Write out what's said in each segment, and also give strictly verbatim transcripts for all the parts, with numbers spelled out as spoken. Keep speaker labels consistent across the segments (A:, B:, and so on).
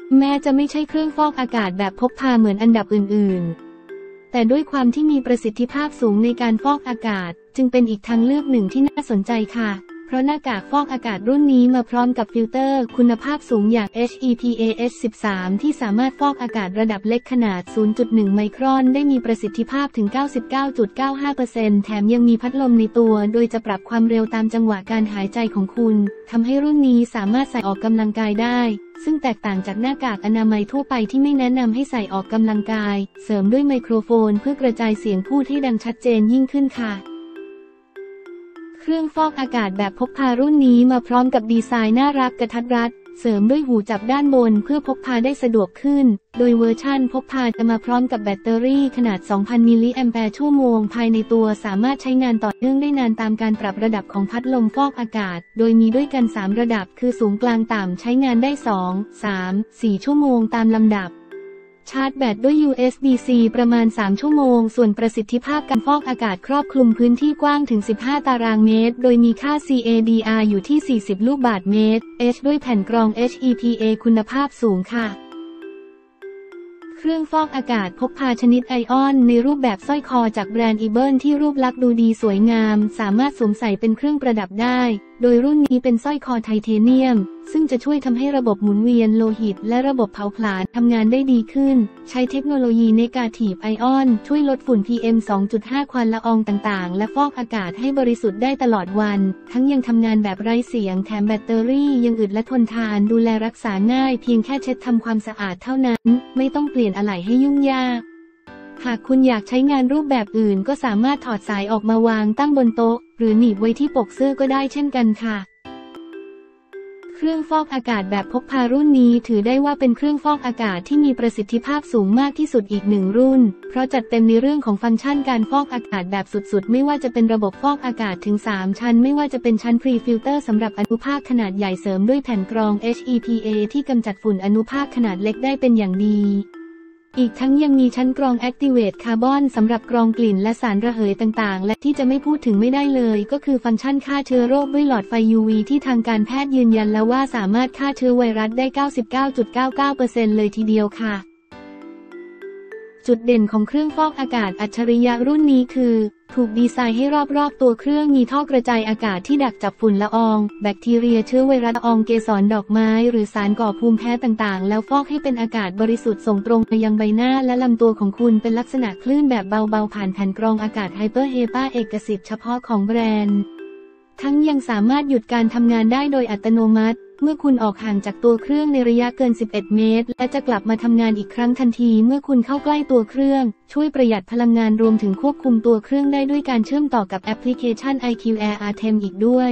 A: แม้จะไม่ใช่เครื่องฟอกอากาศแบบพกพาเหมือนอันดับอื่นๆแต่ด้วยความที่มีประสิทธิภาพสูงในการฟอกอากาศจึงเป็นอีกทางเลือกหนึ่งที่น่าสนใจค่ะเพราะหน้ากากฟอกอากาศรุ่นนี้มาพร้อมกับฟิลเตอร์คุณภาพสูงอย่าง เอช อี พี เอ เอช สิบสาม ที่สามารถฟอกอากาศระดับเล็กขนาด ศูนย์จุดหนึ่ง ไมครอนได้มีประสิทธิภาพถึง เก้าสิบเก้าจุดเก้าห้าเปอร์เซ็นต์ แถมยังมีพัดลมในตัวโดยจะปรับความเร็วตามจังหวะการหายใจของคุณทำให้รุ่นนี้สามารถใส่ออกกำลังกายได้ซึ่งแตกต่างจากหน้ากากอนามัยทั่วไปที่ไม่แนะนำให้ใส่ออกกำลังกายเสริมด้วยไมโครโฟนเพื่อกระจายเสียงพูดให้ดังชัดเจนยิ่งขึ้นค่ะเครื่องฟอกอากาศแบบพกพารุ่นนี้มาพร้อมกับดีไซน์น่ารักกระทัดรัดเสริมด้วยหูจับด้านบนเพื่อพกพาได้สะดวกขึ้นโดยเวอร์ชั่นพกพาจะมาพร้อมกับแบตเตอรี่ขนาด สองพัน มิลลิแอมแปร์ชั่วโมงภายในตัวสามารถใช้งานต่อเนื่องได้นานตามการปรับระดับของพัดลมฟอกอากาศโดยมีด้วยกันสามระดับคือสูงกลางต่ำใช้งานได้สอง สาม สี่ชั่วโมงตามลำดับชาร์จแบตด้วย ยู เอส บี ซี ประมาณสามชั่วโมงส่วนประสิทธิภาพการฟอกอากาศครอบคลุมพื้นที่กว้างถึงสิบห้าตารางเมตรโดยมีค่า ซี เอ ดี อาร์ อยู่ที่สี่สิบลูกบาศก์เมตร H ด้วยแผ่นกรอง เอช อี พี เอ คุณภาพสูงค่ะเครื่องฟอกอากาศพกพาชนิดไอออนในรูปแบบสร้อยคอจากแบรนด์อีเบิลที่รูปลักษณ์ดูดีสวยงามสามารถสวมใส่เป็นเครื่องประดับได้โดยรุ่นนี้เป็นสร้อยคอไทเทเนียมซึ่งจะช่วยทำให้ระบบหมุนเวียนโลหิตและระบบเผาผลาญทำงานได้ดีขึ้นใช้เทคโนโลยีเนกาทีฟไอออนช่วยลดฝุ่น พี เอ็ม สองจุดห้า ควันละอองต่างๆและฟอกอากาศให้บริสุทธิ์ได้ตลอดวันทั้งยังทำงานแบบไร้เสียงแถมแบตเตอรี่ยังอึดและทนทานดูแลรักษาง่ายเพียงแค่เช็ดทำความสะอาดเท่านั้นไม่ต้องเปลี่ยนอะไหล่ให้ยุ่งยากหากคุณอยากใช้งานรูปแบบอื่นก็สามารถถอดสายออกมาวางตั้งบนโต๊ะหรือหนีบไว้ที่ปกเสื้อก็ได้เช่นกันค่ะเครื่องฟอกอากาศแบบพกพารุ่นนี้ถือได้ว่าเป็นเครื่องฟอกอากาศที่มีประสิทธิภาพสูงมากที่สุดอีกหนึ่งรุ่นเพราะจัดเต็มในเรื่องของฟังก์ชันการฟอกอากาศแบบสุดๆไม่ว่าจะเป็นระบบฟอกอากาศถึงสามชั้นไม่ว่าจะเป็นชั้นพรีฟิลเตอร์สำหรับอนุภาคขนาดใหญ่เสริมด้วยแผ่นกรอง เอช อี พี เอ ที่กำจัดฝุ่นอนุภาคขนาดเล็กได้เป็นอย่างดีอีกทั้งยังมีชั้นกรอง Activate Carbon สำหรับกรองกลิ่นและสารระเหยต่างๆและที่จะไม่พูดถึงไม่ได้เลยก็คือฟังก์ชันฆ่าเชื้อโรคด้วยหลอดไฟ ยู วี ที่ทางการแพทย์ยืนยันแล้วว่าสามารถฆ่าเชื้อไวรัสได้ เก้าสิบเก้าจุดเก้าเก้าเปอร์เซ็นต์ เลยทีเดียวค่ะจุดเด่นของเครื่องฟอกอากาศอัจฉริยะรุ่นนี้คือถูกดีไซน์ให้รอบๆตัวเครื่องมีท่อกระจายอากาศที่ดักจับฝุ่นละอองแบคทีเรียเชื้อไวรัสละอองเกสรดอกไม้หรือสารก่อภูมิแพ้ต่างๆแล้วฟอกให้เป็นอากาศบริสุทธิ์ส่งตรงไปยังใบหน้าและลำตัวของคุณเป็นลักษณะคลื่นแบบเบาๆผ่านแผ่นกรองอากาศไฮเปอร์เฮปาเอกสิทธิ์เฉพาะของแบรนด์ทั้งยังสามารถหยุดการทำงานได้โดยอัตโนมัติเมื่อคุณออกห่างจากตัวเครื่องในระยะเกินสิบเอ็ดเมตรและจะกลับมาทำงานอีกครั้งทันทีเมื่อคุณเข้าใกล้ตัวเครื่องช่วยประหยัดพลังงานรวมถึงควบคุมตัวเครื่องได้ด้วยการเชื่อมต่อกับแอปพลิเคชัน ไอ คิว Air อาร์ ที อี เอ็ม อีกด้วย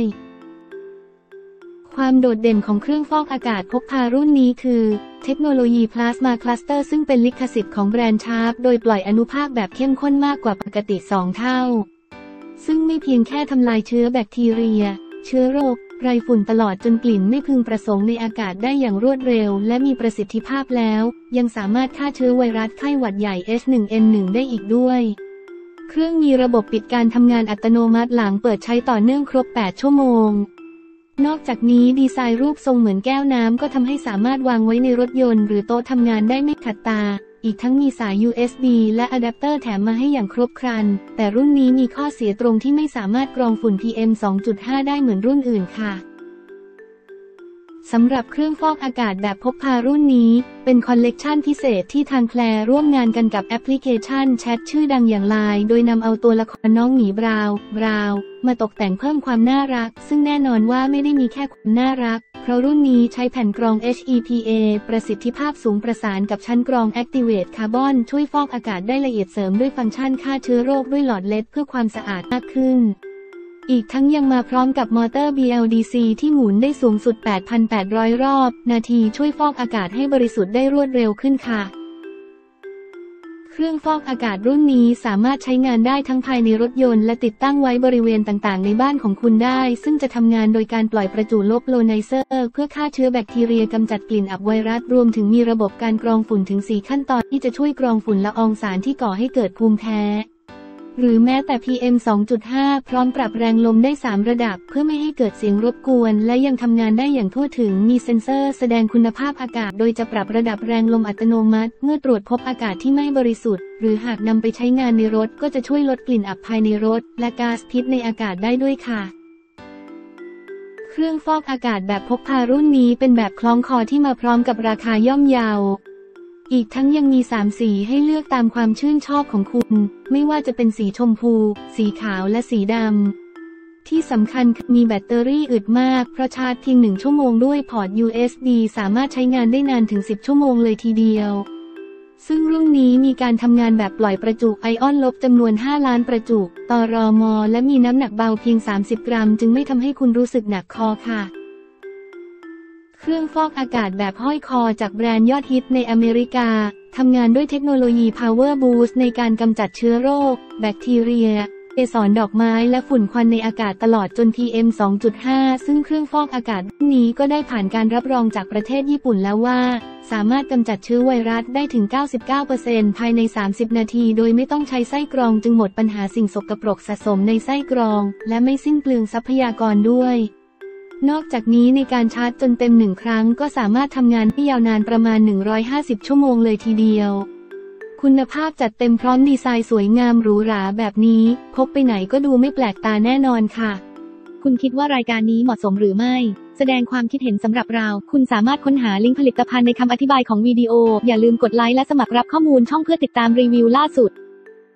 A: ความโดดเด่นของเครื่องฟอกอากาศพกพารุ่นนี้คือเทคโนโลยีพลาสมาคลัสเตอร์ซึ่งเป็นลิขสิทธิ์ของแบรนด์ชาร์ปโดยปล่อยอนุภาคแบบเข้มข้นมากกว่าปกติสองเท่าซึ่งไม่เพียงแค่ทำลายเชื้อแบคทีเรียเชื้อโรคไรฝุ่นตลอดจนกลิ่นไม่พึงประสงค์ในอากาศได้อย่างรวดเร็วและมีประสิทธิภาพแล้วยังสามารถฆ่าเชื้อไวรัสไข้หวัดใหญ่ เอช วัน เอ็น วัน ได้อีกด้วยเครื่องมีระบบปิดการทำงานอัตโนมัติหลังเปิดใช้ต่อเนื่องครบแปดชั่วโมงนอกจากนี้ดีไซน์รูปทรงเหมือนแก้วน้ำก็ทำให้สามารถวางไว้ในรถยนต์หรือโต๊ะทำงานได้ไม่ขัดตาอีกทั้งมีสาย ยู เอส บี และอะแดปเตอร์แถมมาให้อย่างครบครันแต่รุ่นนี้มีข้อเสียตรงที่ไม่สามารถกรองฝุ่น พี เอ็ม สองจุดห้า ได้เหมือนรุ่นอื่นค่ะสำหรับเครื่องฟอกอากาศแบบพกพารุ่นนี้เป็นคอลเลกชันพิเศษที่ทางแคลร์ร่วมงานกันกับแอปพลิเคชันแชทชื่อดังอย่างไลน์โดยนำเอาตัวละครน้องหมีบราวน์บราวน์มาตกแต่งเพิ่มความน่ารักซึ่งแน่นอนว่าไม่ได้มีแค่ความน่ารักเพราะรุ่นนี้ใช้แผ่นกรอง เอช อี พี เอ ประสิทธิภาพสูงประสานกับชั้นกรอง Activate Carbon ช่วยฟอกอากาศได้ละเอียดเสริมด้วยฟังก์ชันฆ่าเชื้อโรคด้วยหลอดเลดเพื่อความสะอาดมากขึ้นอีกทั้งยังมาพร้อมกับมอเตอร์ บี แอล ดี ซี ที่หมุนได้สูงสุด แปดพันแปดร้อย รอบนาทีช่วยฟอกอากาศให้บริสุทธิ์ได้รวดเร็วขึ้นค่ะเครื่องฟอกอากาศรุ่นนี้สามารถใช้งานได้ทั้งภายในรถยนต์และติดตั้งไว้บริเวณต่างๆในบ้านของคุณได้ซึ่งจะทำงานโดยการปล่อยประจุลบโลไนเซอร์เพื่อฆ่าเชื้อแบคทีเรียกำจัดกลิ่นอับไวรัสรวมถึงมีระบบการกรองฝุ่นถึงสี่ขั้นตอนที่จะช่วยกรองฝุ่นละอองสารที่ก่อให้เกิดภูมิแพ้หรือแม้แต่ พี เอ็ม สองจุดห้า พร้อมปรับแรงลมได้สามระดับเพื่อไม่ให้เกิดเสียงรบกวนและยังทำงานได้อย่างทั่วถึงมีเซ็นเซอร์แสดงคุณภาพอากาศโดยจะปรับระดับแรงลมอัตโนมัติเมื่อตรวจพบอากาศที่ไม่บริสุทธิ์หรือหากนำไปใช้งานในรถก็จะช่วยลดกลิ่นอับภายในรถและก๊าซพิษในอากาศได้ด้วยค่ะเครื่องฟอกอากาศแบบพกพารุ่นนี้เป็นแบบคล้องคอที่มาพร้อมกับราคาย่อมเยาอีกทั้งยังมีสามสีให้เลือกตามความชื่นชอบของคุณไม่ว่าจะเป็นสีชมพูสีขาวและสีดำที่สำคัญมีแบตเตอรี่อึดมากเพราะชาร์จเพียงหนึ่งชั่วโมงด้วยพอร์ต ยู เอส บี สามารถใช้งานได้นานถึงสิบชั่วโมงเลยทีเดียวซึ่งรุ่นนี้มีการทำงานแบบปล่อยประจุไอออนลบจำนวนห้าล้านประจุต่อรอมอและมีน้ำหนักเบาเพียงสามสิบกรัมจึงไม่ทำให้คุณรู้สึกหนักคอค่ะเครื่องฟอกอากาศแบบห้อยคอจากแบรนด์ยอดฮิตในอเมริกาทำงานด้วยเทคโนโลยี Power Boost ในการกำจัดเชื้อโรคแบคทีเรียเกสรดอกไม้และฝุ่นควันในอากาศตลอดจน พี เอ็ม สองจุดห้า ซึ่งเครื่องฟอกอากาศนี้ก็ได้ผ่านการรับรองจากประเทศญี่ปุ่นแล้วว่าสามารถกำจัดเชื้อไวรัสได้ถึง เก้าสิบเก้าเปอร์เซ็นต์ ภายในสามสิบนาทีโดยไม่ต้องใช้ไส้กรองจึงหมดปัญหาสิ่งสกปรกสะสมในไส้กรองและไม่สิ้นเปลืองทรัพยากรด้วยนอกจากนี้ในการชาร์จจนเต็มหนึ่งครั้งก็สามารถทำงานได้ยาวนานประมาณหนึ่งร้อยห้าสิบชั่วโมงเลยทีเดียวคุณภาพจัดเต็มพร้อมดีไซน์สวยงามหรูหราแบบนี้พกไปไหนก็ดูไม่แปลกตาแน่นอนค่ะคุณคิดว่ารายการนี้เหมาะสมหรือไม่แสดงความคิดเห็นสำหรับเราคุณสามารถค้นหาลิงก์ผลิตภัณฑ์ในคำอธิบายของวิดีโออย่าลืมกดไลค์และสมัครรับข้อมูลช่องเพื่อติดตามรีวิวล่าสุด